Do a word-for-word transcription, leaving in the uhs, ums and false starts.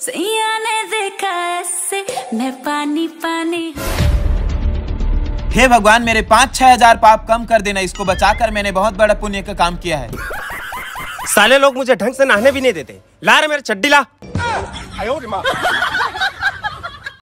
सैया ने देखा ऐसे मैं पानी पानी। हे भगवान, मेरे पाँच छह हजार पाप कम कर देना, इसको बचाकर मैंने बहुत बड़ा पुण्य का काम किया है। साले लोग मुझे ढंग से नहाने भी नहीं देते। ला रे मेरे चड्डी ला।